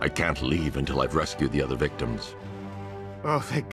I can't leave until I've rescued the other victims. Oh, thank